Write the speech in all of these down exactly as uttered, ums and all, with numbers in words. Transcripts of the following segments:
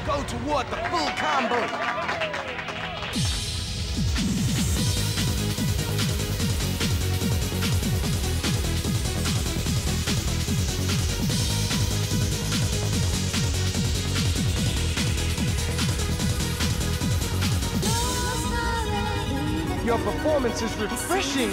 Go toward the full combo. Your performance is refreshing.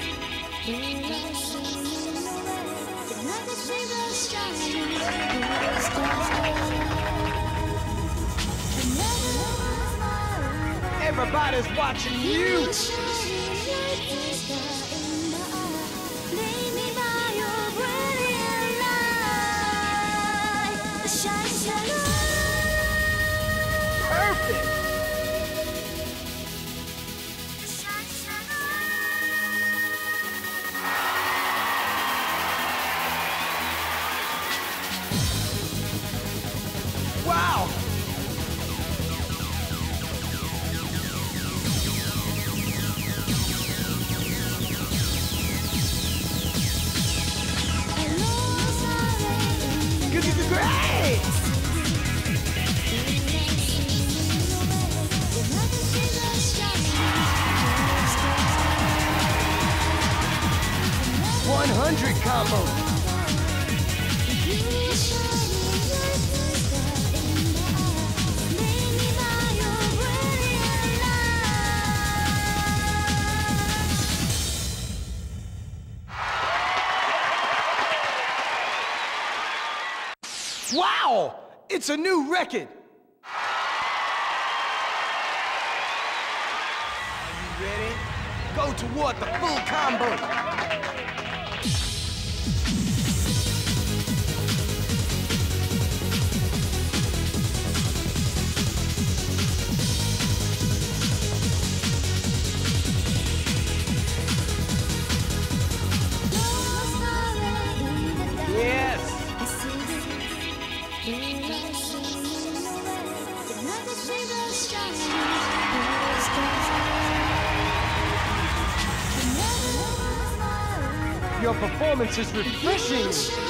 Everybody's watching you. Perfect. Wow! Great! one hundred combo. Wow! It's a new record! Are you ready? Go toward the full combo. Yes! Your performance is refreshing.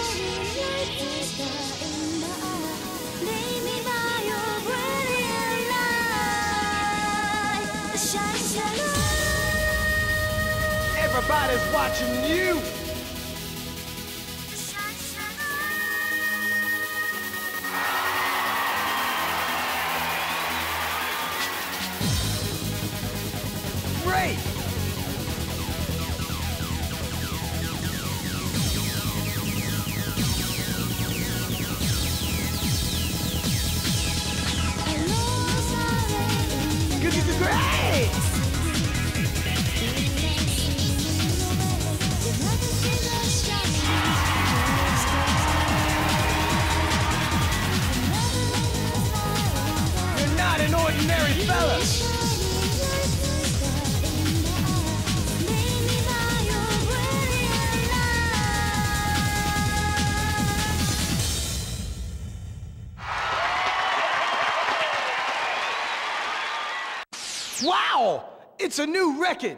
Everybody's watching you. Great! Great! You're not an ordinary fella. Wow! It's a new record!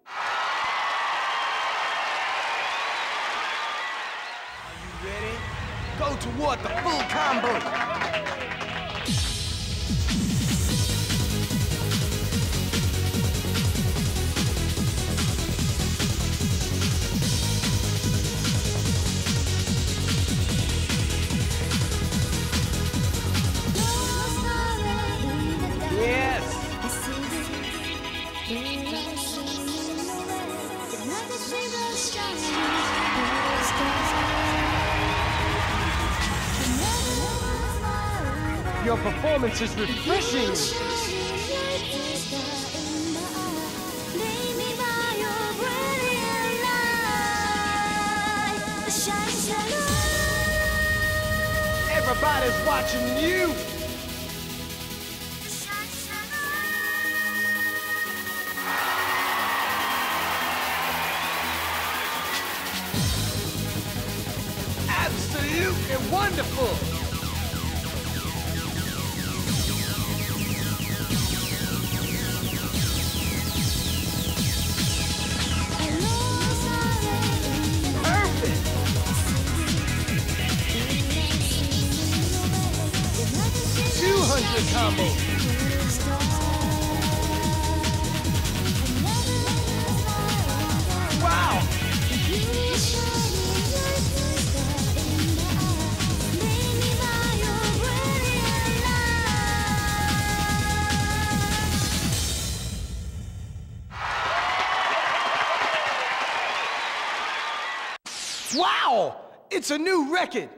Are you ready? Go toward the full combo. Yes! Your performance is refreshing. Everybody's watching you. Absolutely wonderful. two hundred the combo. Wow! Wow! It's a new record!